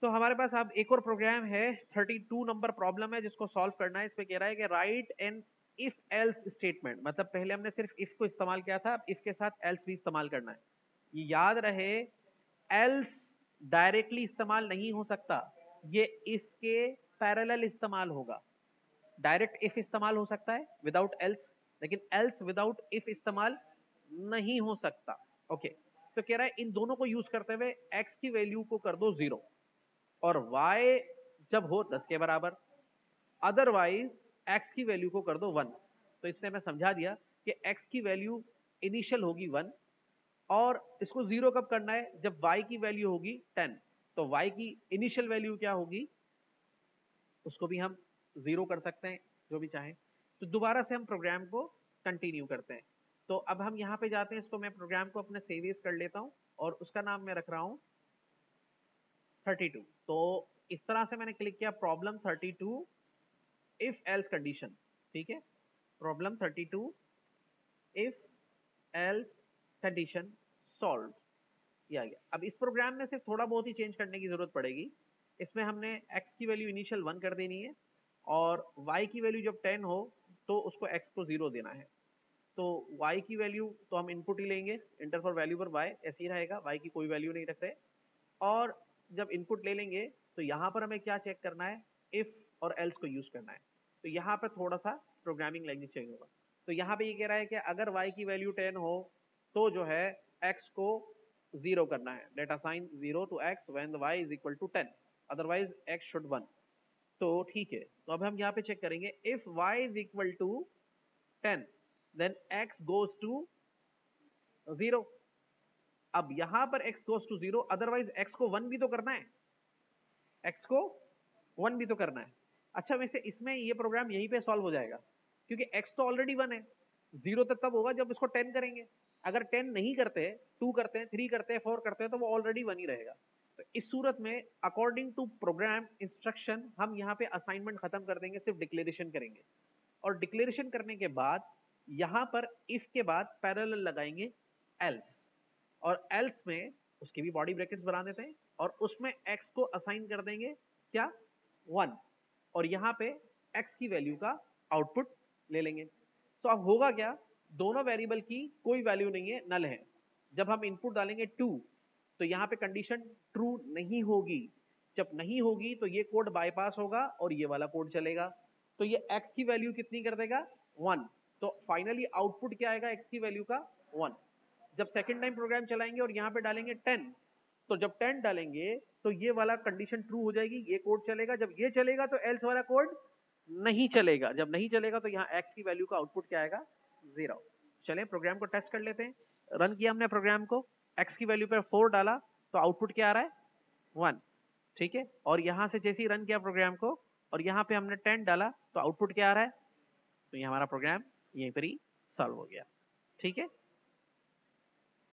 तो हमारे पास अब एक और प्रोग्राम है, 32 नंबर प्रॉब्लम है जिसको सॉल्व करना है। इसमें कह रहा है कि write an if else statement, मतलब पहले हमने सिर्फ इफ को इस्तेमाल किया था, अब इफ के साथ एल्स भी इस्तेमाल करना है। ये याद रहे, एल्स डायरेक्टली इस्तेमाल नहीं हो सकता, ये इफ के पैरेलल इस्तेमाल होगा। डायरेक्ट इफ इस्तेमाल हो सकता है विदाउट एल्स, लेकिन एल्स विदाउट इफ इस्तेमाल नहीं हो सकता। ओके, तो कह रहा है इन दोनों को यूज करते हुए एक्स की वैल्यू को कर दो 0 और y जब हो 10 के बराबर, अदरवाइज x की वैल्यू को कर दो 1। तो इसने मैं समझा दिया कि x की वैल्यू इनिशियल होगी 1 और इसको 0 कब करना है, जब y की वैल्यू होगी 10। तो y की इनिशियल वैल्यू क्या होगी, उसको भी हम 0 कर सकते हैं, जो भी चाहें। तो दोबारा से हम प्रोग्राम को कंटिन्यू करते हैं। तो अब हम यहाँ पे जाते हैं, इसको मैं प्रोग्राम को अपने सेव कर लेता हूँ और उसका नाम मैं रख रहा हूँ 32। तो इस तरह से मैंने क्लिक किया प्रॉब्लम 32 इफ एल्स कंडीशन। ठीक है, problem 32 if else condition solve, ये आ गया। अब इस प्रोग्राम में सिर्फ थोड़ा बहुत ही चेंज करने की जरूरत पड़ेगी। इसमें हमने x की वैल्यू इनिशियल 1 कर देनी है और y की वैल्यू जब 10 हो तो उसको x को 0 देना है। तो y की वैल्यू तो हम इनपुट ही लेंगे, इंटर फॉर वैल्यू पर y ऐसे ही रहेगा, y की कोई वैल्यू नहीं रखते। और जब इनपुट ले लेंगे तो यहाँ पर हमें क्या चेक करना है, इफ और एल्स को यूज करना है। तो यहाँ पर थोड़ा सा प्रोग्रामिंग लैंग्वेज चेंज होगा। तो यहाँ पे ये कह रहा है कि अगर y की वैल्यू 10 हो तो जो है x को 0 करना है, let assign 0 to x when y is equal to 10, otherwise x should 1। तो ठीक है, तो अब हम यहाँ पे चेक करेंगे if y is equal to 10 then x goes to 0। अब यहां पर x goes to 0, otherwise x को 1 भी तो करना है, x को 1 भी तो करना है। अच्छा, वैसे इसमें ये प्रोग्राम यहीं पे सॉल्व हो जाएगा क्योंकि x तो ऑलरेडी 1 है, 0 तक तब होगा जब इसको 10 करेंगे। अगर 10 नहीं करते, 2 करते हैं, 3 करते हैं, 4 करते हैं, तो वो ऑलरेडी 1 ही रहेगा। तो इस सूरत में अकॉर्डिंग टू प्रोग्राम इंस्ट्रक्शन हम यहाँ पे असाइनमेंट खत्म कर देंगे, सिर्फ डिक्लेरेशन करेंगे। और डिक्लेरेशन करने के बाद यहाँ पर इफ के बाद पैरेलल लगाएंगे एल्स, और एल्स में उसकी भी बॉडी ब्रैकेट्स बना देते हैं और उसमें x को असाइन कर देंगे क्या, 1, और यहाँ पे x की वैल्यू का आउटपुट ले लेंगे। तो अब होगा क्या, दोनों वेरिएबल की कोई वैल्यू नहीं है, नल है। जब हम इनपुट डालेंगे 2 तो यहाँ पे कंडीशन ट्रू नहीं होगी, जब नहीं होगी तो ये कोड बाईपास होगा और ये वाला कोड चलेगा। तो ये x की वैल्यू कितनी कर देगा, 1। तो फाइनली आउटपुट क्या आएगा x की वैल्यू का, 1। जब सेकंड टाइम प्रोग्राम चलाएंगे और यहाँ पे डालेंगे 10, तो जब 10 डालेंगे तो ये वाला कंडीशन ट्रू हो जाएगी, ये कोड चलेगा। जब ये चलेगा तो एल्स वाला कोड नहीं चलेगा, जब नहीं चलेगा तो यहाँ x की वैल्यू का आउटपुट क्या आएगा, 0। चलें प्रोग्राम को टेस्ट कर लेते हैं। रन किया हमने प्रोग्राम को, x की वैल्यू पर 4 डाला तो आउटपुट क्या आ रहा है, 1। ठीक है, और यहां से जैसे ही रन किया प्रोग्राम को और यहाँ पे हमने 10 डाला तो आउटपुट क्या आ रहा है, तो ये हमारा प्रोग्राम यहीं पर ही सॉल्व हो गया। ठीक है।